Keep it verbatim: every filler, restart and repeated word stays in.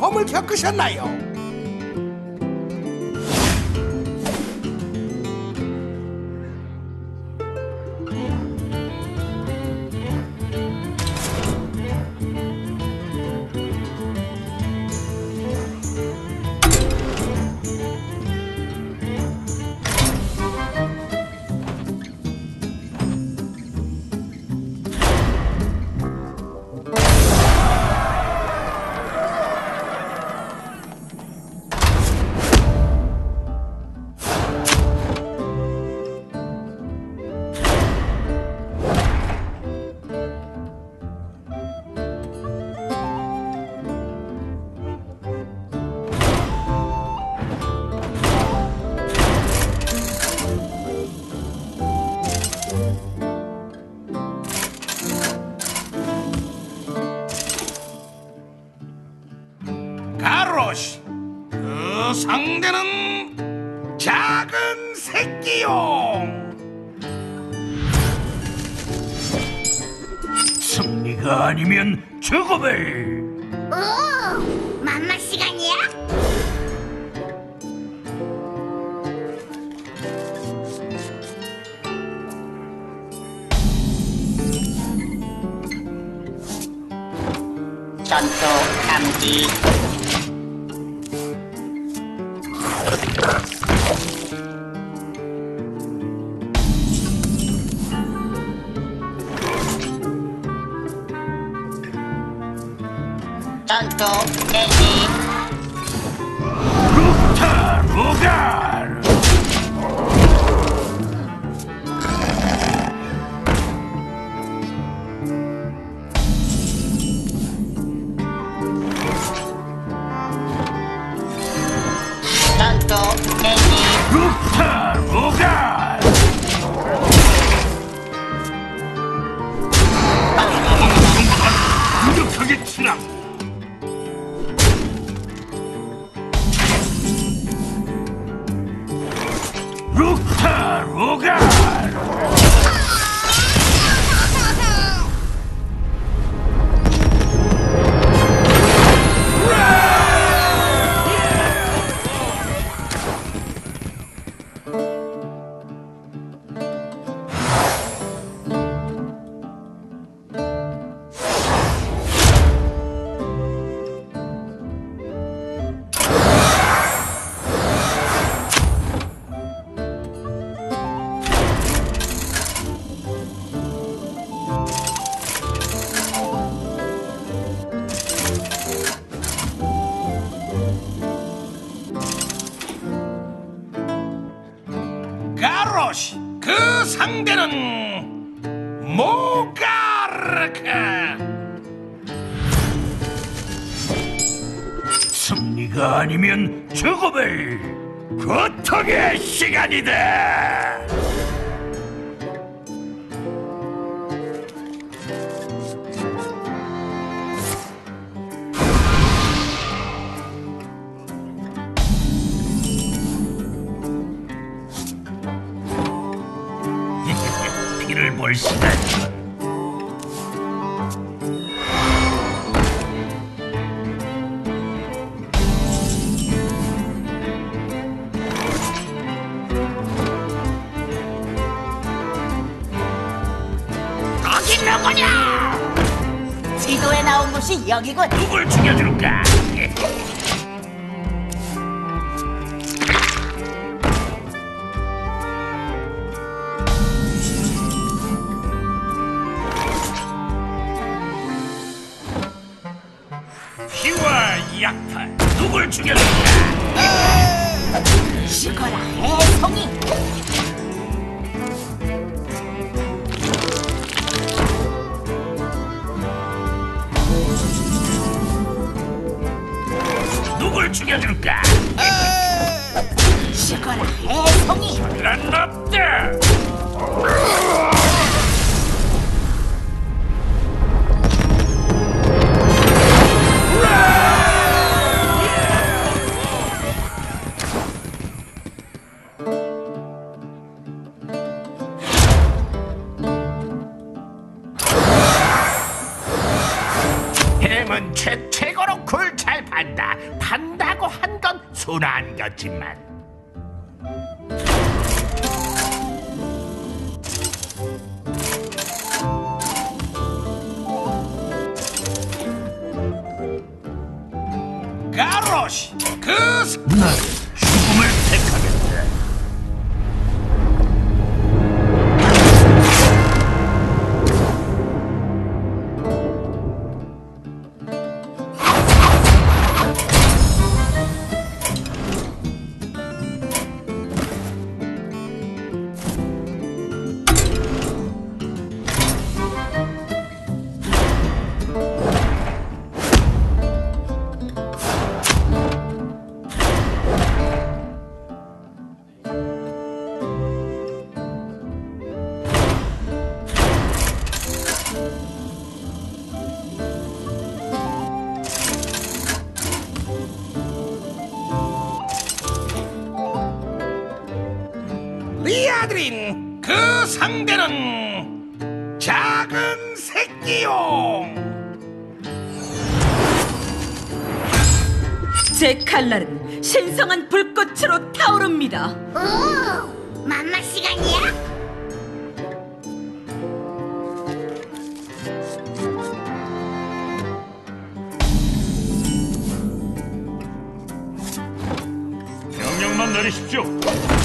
모험을 겪으셨나요? 가로시, 그 상대는 작은 새끼용. 승리가 아니면 죽음을. 오, 맘마 시간이야? 전투 감지. 전투 개시. 루타 루갈. 전투 개시. 루타 루갈. 무력하게 치라. 루타 루갈. 가로시, 그 상대는 모가르크. 승리가 아니면 죽음을. 고통의 시간이다. 피를 볼 시간. 거기 누구냐? 지도에 나온 곳이 여기군. 누굴 죽여줄까? 피와 약탈. 누굴 죽여줄까? 죽어라 해송이. 누굴 죽여줄까? 죽어라 해송이. 난 없다. 햄은 최, 최고로 굴 잘 판다. 내가 판다고 한 건 손 안 겼지만. 가로시, 그 스- 난 죽음을 택하겠다. 리아드린, 그 상대는 작은 새끼용. 제 칼날은 신성한 불꽃으로 타오릅니다. 오, 맘마 시간이야? 명령만 내리십시오.